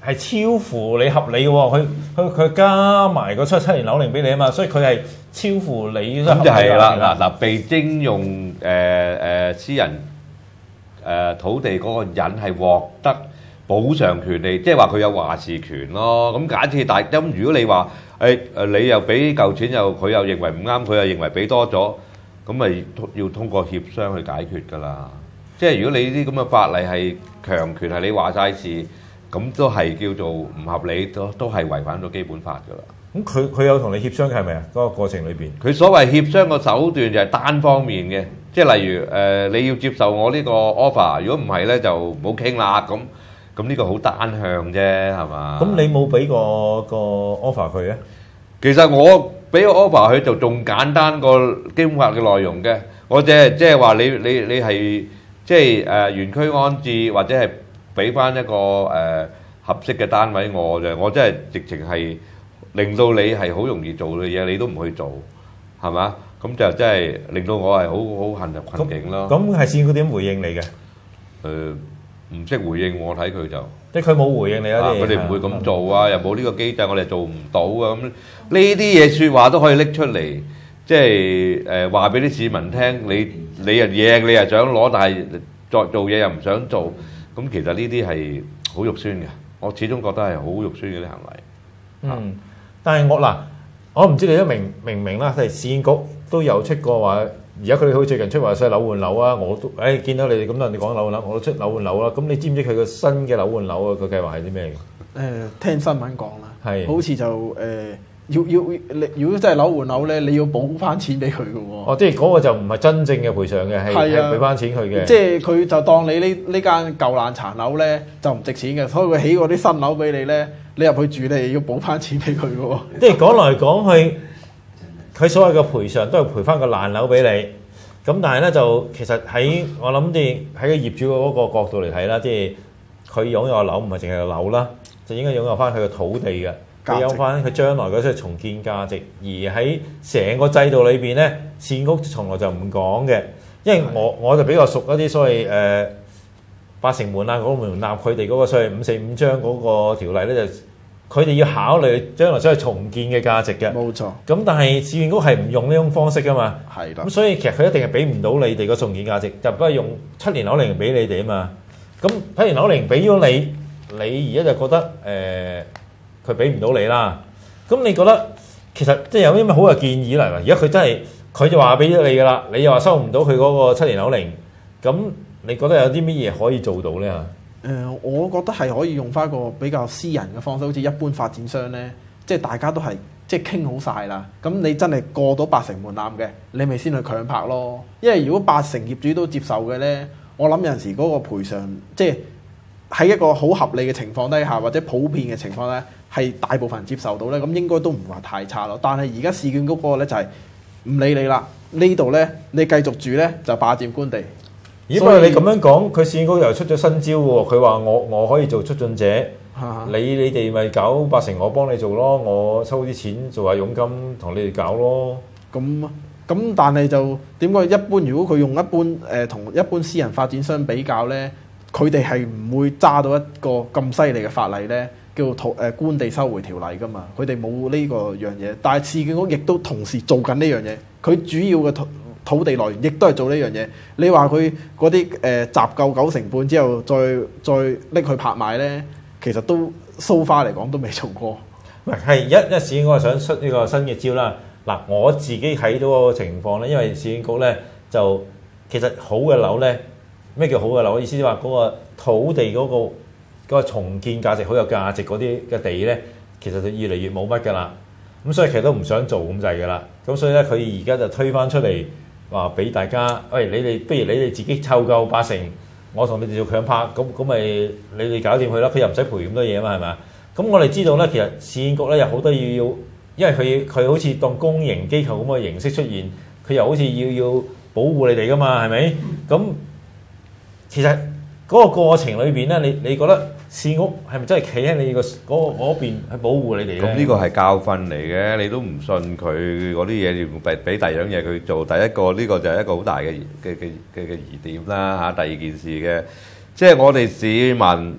係超乎你合理嘅喎，佢佢佢加埋個七七年樓齡俾你啊嘛，所以佢係超乎你嘅。 咁就係啦，嗱嗱，被徵用誒誒私人誒土地嗰個人係獲得補償權利，即係話佢有話事權咯。咁假設大咁，如果你話誒誒你又俾嚿錢，又佢又認為唔啱，佢又認為俾多咗，咁咪要通過協商去解決㗎啦。即係如果你呢啲咁嘅法例係強權，係你話晒事。咁都係叫做唔合理，都都係違反咗基本法㗎啦。 咁佢佢有同你協商係咪啊？嗰個過程裏邊， 佢所謂協商個手段就係單方面嘅，即係例如誒、呃、你要接受我呢個 offer，如果唔係咧就唔好傾啦。咁咁呢個好單向啫，係嘛？ 咁你冇俾個個 offer 佢啊？ 其實我俾個 offer 佢就仲簡單過基本法嘅內容嘅。我即係即係話你你你係即係誒原區安置或者係。俾翻一個誒、呃、合適嘅單位我就，我真係直情係令到你係好容易做嘅嘢，你都唔去做，係嘛？咁就真係令到我係好好陷入困境咯。 咁係市建局點回應你嘅？ 誒唔識回應我睇佢就， 即係佢冇回應你啊！ 佢哋唔會咁做啊，又冇呢個機制，我哋做唔到啊。咁呢啲嘢説話都可以拎出嚟，即係誒話俾啲市民聽，你你又贏，你又想攞，但係作做嘢又唔想做。咁其實呢啲係好肉酸嘅，我始終覺得係好肉酸嘅啲行為。 嗯，但係我嗱，我唔知你都明明唔明啦。係市建局都有出過話，而家佢哋好似最近出話想樓換樓啊，我都誒、哎、見到你哋咁多人哋講樓換樓，我都出樓換樓啦。咁你知唔知佢個新嘅樓換樓啊個計劃係啲咩嘅？誒、 呃，聽新聞講啦，係是好似就誒。呃要要你如果真係樓換樓咧，你要補翻錢俾佢嘅喎。 哦，即係嗰個就唔係真正嘅賠償嘅，係係俾翻錢佢嘅。 即係佢就當你呢呢間舊爛殘樓咧就唔值錢嘅，所以佢起嗰啲新樓俾你咧，你入去住你要補翻錢俾佢嘅喎。 即係講來講去，佢所謂嘅賠償都係賠翻個爛樓俾你。咁但係咧就其實喺我諗啲喺個業主嗰個角度嚟睇啦，即係佢擁有個樓唔係淨係個樓啦，就應該擁有翻佢嘅土地嘅。佢有翻佢將來嗰啲重建價值，而喺成個制度裏邊咧，市建局從來就唔講嘅，因為我我就比較熟一啲所謂誒、呃、八成門檻嗰個門檻，佢哋嗰個所謂五四五章嗰個條例咧，就佢哋要考慮將來所謂重建嘅價值嘅。冇錯。咁但係市建局係唔用呢種方式噶嘛。係啦。咁所以其實佢一定係俾唔到你哋個重建價值，就不係用七年樓齡俾你哋啊嘛。咁七年樓齡俾咗你，你而家就覺得誒？呃佢俾唔到你啦，咁你覺得其實即係有啲咩好嘅建議嚟？而家佢真係佢就話俾咗你噶啦，你又話收唔到佢嗰個七年樓齡，咁你覺得有啲乜嘢可以做到咧？嚇、呃？ 我覺得係可以用翻一個比較私人嘅方式，好似一般發展商咧，即係大家都係即係傾好晒啦。咁你真係過到八成門檻嘅，你咪先去強拍咯。因為如果八成業主都接受嘅咧，我諗有陣時嗰個賠償即係喺一個好合理嘅情況底下，或者普遍嘅情況咧。係大部分人接受到咧，咁應該都唔話太差咯。但係而家市建局嗰個咧就係唔理你啦，呢度咧你繼續住咧就霸佔官地。 咦？不過你咁樣講，佢市建局又出咗新招喎。佢話我我可以做促進者，啊、你你哋咪搞八成，我幫你做咯，我收啲錢做下佣金，同你哋搞咯。 咁咁，但係就點解一般？如果佢用一般誒同、呃、一般私人發展商比較咧，佢哋係唔會揸到一個咁犀利嘅法例咧？叫土誒官地收回條例㗎嘛，佢哋冇呢個樣嘢，但係市建局亦都同時做緊呢樣嘢，佢主要嘅土土地來源亦都係做呢樣嘢。你話佢嗰啲誒集夠九成半之後再，再再拎去拍賣咧，其實都 so far 嚟講都未做過。 唔係一一市建局係想出呢個新嘅招啦。嗱，我自己睇到個情況咧，因為市建局咧就其實好嘅樓咧，咩叫好嘅樓？意思即係話嗰個土地嗰、嗰個。嗰個重建價值好有價值嗰啲嘅地咧，其實就越嚟越冇乜㗎啦。咁所以其實都唔想做咁滯㗎啦。咁所以咧，佢而家就推返出嚟話俾大家，喂，你哋不如你哋自己湊夠八成，我同你哋做強拍，咁咁咪你哋搞掂佢啦。佢又唔使賠咁多嘢啊嘛，係咪？咁我哋知道咧，其實市建局咧有好多要要，因為佢佢好似當公營機構咁嘅形式出現，佢又好似要要保護你哋㗎嘛，係咪？咁其實嗰個過程裏邊咧，你你覺得？市屋係咪真係企喺你個嗰嗰邊去保護你哋咧？ 咁呢個係教訓嚟嘅，你都唔信佢嗰啲嘢，要俾俾第二樣嘢佢做。第一個呢、呢個就係一個好大嘅嘅嘅嘅嘅疑點啦嚇。第二件事嘅，即係我哋市民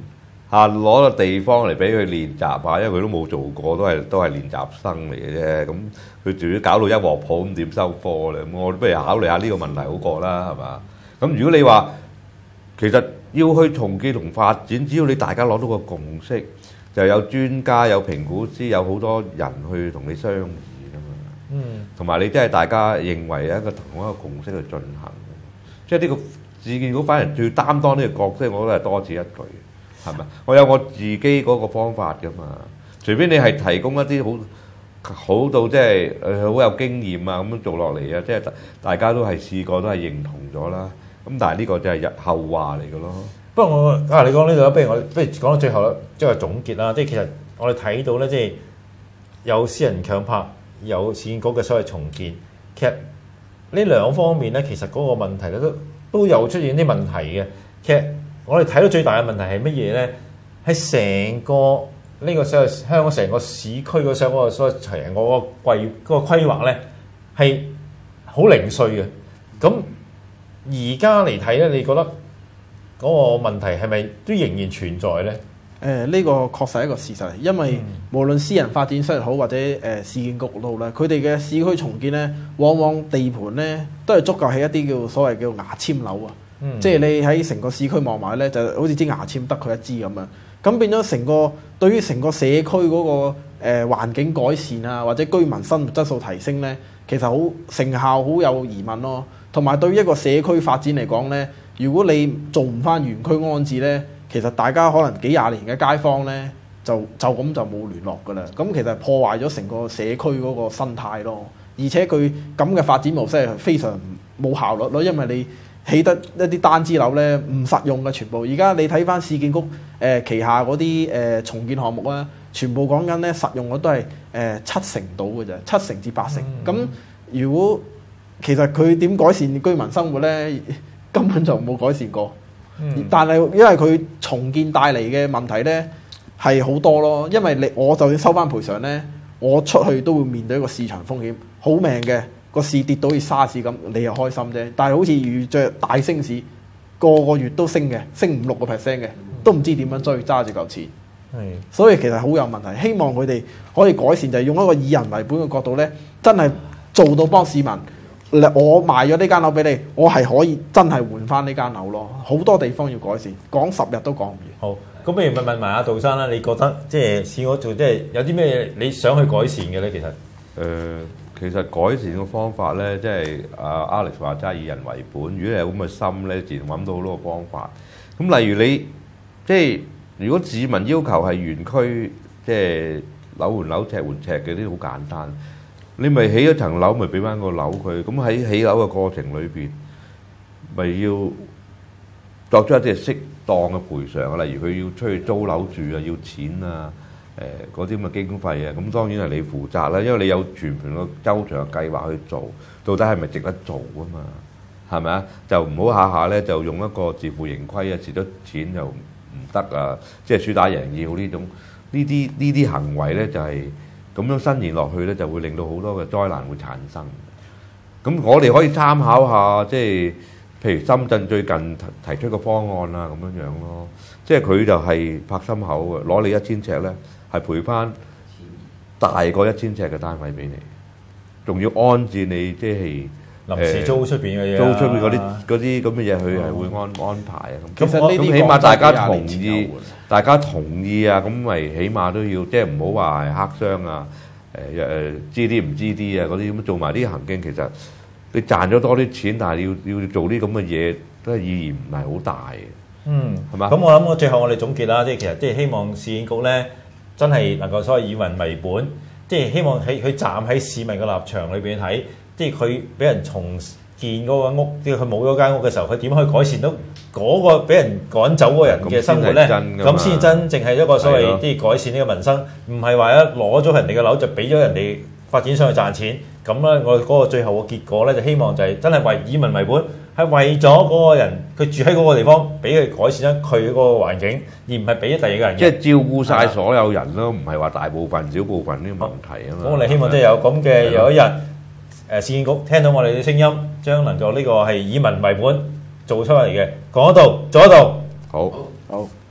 嚇攞個地方嚟俾佢練習下，因為佢都冇做過，都係都係練習生嚟嘅啫。咁佢仲要搞到一鑊泡，咁點收科咧？咁我不如考慮下呢個問題好過啦，係嘛？咁如果你話其實要去重建同發展，只要你大家攞到個共識，就有專家、有評估師、有好多人去同你商議㗎嘛。嗯，同埋你真係大家認為一個同一個共識去進行，即係呢個市建局反而最擔當呢個角色，我覺得係多此一舉。係咪？我有我自己嗰個方法㗎嘛。除非你係提供一啲好好到即係誒好有經驗啊咁樣做落嚟啊，即係大家都係試過都係認同咗啦。咁但係呢個就係日後話嚟嘅咯。 不過我啊，你講呢度不如我不如講到最後啦，即係總結啦。即係其實我哋睇到咧，即係有私人強拍，有市建局嘅所謂重建。其實呢兩方面咧，其實嗰個問題咧都都有出現啲問題嘅。其實我哋睇到最大嘅問題係乜嘢咧？係成個呢個所謂香港成個市區嗰上嗰個所謂成個嗰個規嗰個規劃咧係好零碎嘅。咁而家嚟睇咧，你覺得嗰個問題係咪都仍然存在咧？誒、 呃，呢、這個確實係一個事實嚟，因為無論私人發展商好或者誒、呃、市建局都好咧，佢哋嘅市區重建咧，往往地盤咧都係足夠起一啲叫所謂叫牙籤樓啊。嗯、即係你喺成個市區望埋咧，就好似支牙籤得佢一支咁樣。咁變咗成個對於成個社區嗰、那個誒、呃、環境改善啊，或者居民生活質素提升咧，其實好成效好有疑問咯。同埋對於一個社區發展嚟講咧，如果你做唔翻原區安置咧，其實大家可能幾廿年嘅街坊咧，就就咁就冇聯絡㗎啦。咁其實破壞咗成個社區嗰個生態咯。而且佢咁嘅發展模式係非常冇效率咯，因為你起得一啲單支樓咧唔實用嘅全部。而家你睇翻市建局誒、呃、旗下嗰啲誒重建項目啊，全部講緊咧實用率都係誒、呃、七成到嘅啫，七成至八成。咁、嗯、如果其實佢點改善居民生活咧，根本就冇改善過。嗯、但係因為佢重建帶嚟嘅問題咧係好多咯，因為你我就算收翻賠償咧，我出去都會面對一個市場風險，好命嘅。個市跌到好似沙士咁，你又開心啫。但係好似遇着大升市，個個月都升嘅，升五六個 percent 嘅，都唔知點樣追揸住嚿錢。係，所以其實好有問題。希望佢哋可以改善，就係用一個以人為本嘅角度咧，真係做到幫市民。我賣咗呢間樓俾你，我係可以真係換翻呢間樓咯。好多地方要改善，講十日都講唔完。 好，咁不如問問埋阿杜生啦，你覺得即係試我做，即係有啲咩你想去改善嘅咧？其實誒。 呃其實改善嘅方法咧，即係阿 Alex 話齋以人為本。如果你有咁嘅心咧，自然揾到好多個方法。咁例如你即係如果市民要求係原區，即係樓換樓、尺換尺嘅，啲好簡單。你咪起咗層樓，咪俾翻個樓佢。咁喺起樓嘅過程裏邊，咪要作出一啲適當嘅賠償啊。例如佢要出去租樓住啊，要錢啊。誒嗰啲咁嘅經費啊，咁當然係你負責啦，因為你有全盤個周詳嘅計劃去做，到底係咪值得做啊嘛？係咪啊？就唔好下下咧就用一個自負盈虧啊，蝕咗錢就唔得啊，即係輸打贏要呢種呢啲呢啲行為咧就係咁樣伸延落去咧，就會令到好多嘅災難會產生。咁我哋可以參考下，即係譬如深圳最近提提出個方案啊，咁樣樣咯，即係佢就係拍心口嘅，攞你一千尺咧。係賠翻大過一千尺嘅單位俾你，仲要安置你，即係臨時租出邊嘅嘢， 租出邊嗰啲嗰啲咁嘅嘢，佢係會安安排啊。咁其實呢啲起碼大家同意，大家同意啊，咁咪起碼都要，即係唔好話係黑箱啊，誒誒知啲唔知啲啊嗰啲咁做埋啲行徑，其實你賺咗多啲錢，但係要要做啲咁嘅嘢，都係意義唔係好大嘅。嗯，係嘛？ 咁我諗我最後我哋總結啦，即係其實即係希望市建局咧。真係能夠所謂以民為本，即係希望喺佢站喺市民嘅立場裏邊睇，即係佢俾人重建嗰個屋，即係佢冇咗間屋嘅時候，佢點可以改善到嗰個俾人趕走嗰個人嘅生活咧？咁先真正係一個所謂即係改善呢個民生，唔係話一攞咗人哋嘅樓就俾咗人哋發展商去賺錢。咁咧，我嗰個最後嘅結果咧，就希望就係真係為以民為本。係為咗嗰個人，佢住喺嗰個地方，俾佢改善咗佢嗰個環境，而唔係俾咗第二個人。 即係照顧晒所有人咯，唔係話大部分、少部分呢個問題啊嘛。 咁我哋希望即係有咁嘅有一日，誒市建局聽到我哋嘅聲音，將能夠呢個係以民為本做出嚟嘅，講得到，做得到。 好， 好。